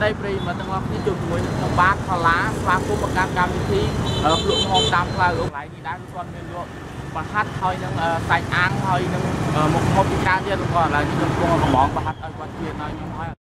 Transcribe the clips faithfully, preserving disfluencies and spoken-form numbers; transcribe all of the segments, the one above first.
đây vì mà tăng lọc như chụp với những bát hoa lá và cũng một cam cam thi ở lượng hôm tam là lúc lại thì đang xuân nên luôn và hát thôi nhưng sạch ăn thôi nhưng một hôm chúng ta chưa còn là những con món và hát ở quan chuyện nói như nói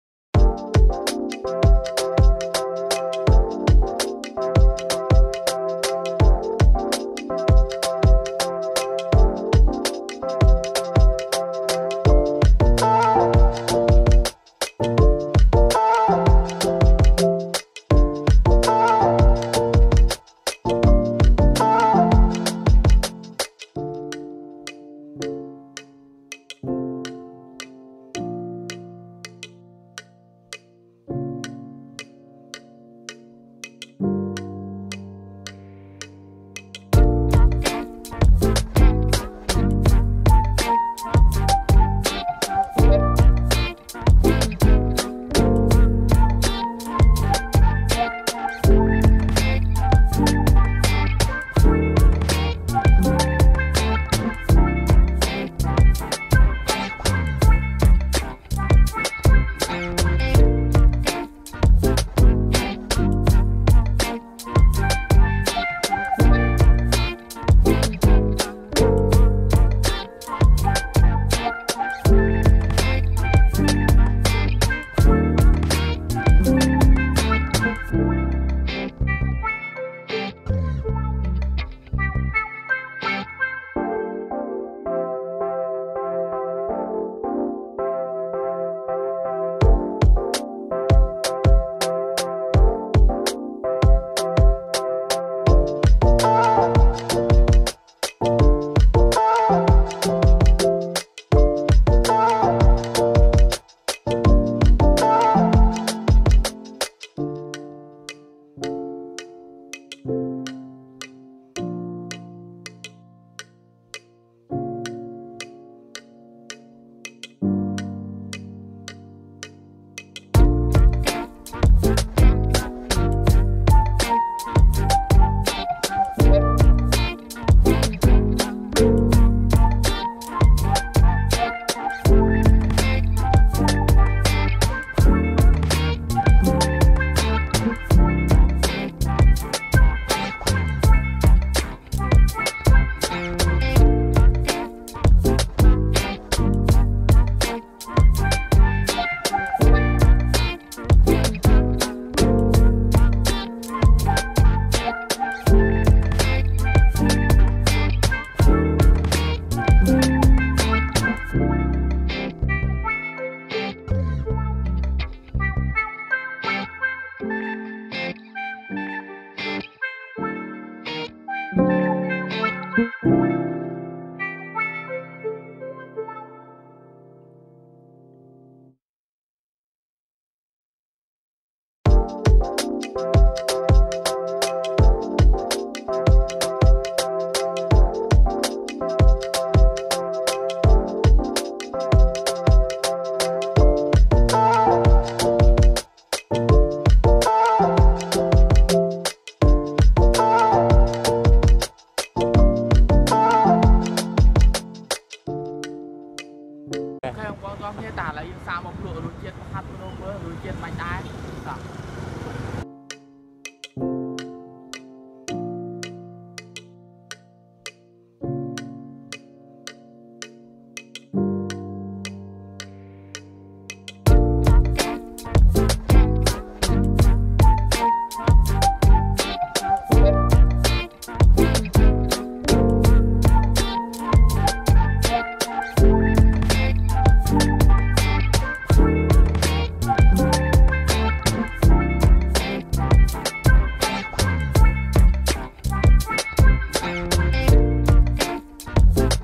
tả là sao một lụa đối chiên hát với đối chiên bánh đá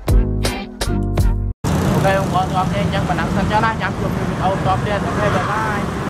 ok không có cho nên nhưng mà nắng sân cho nó nhắm chụp video top tiền ok bye bye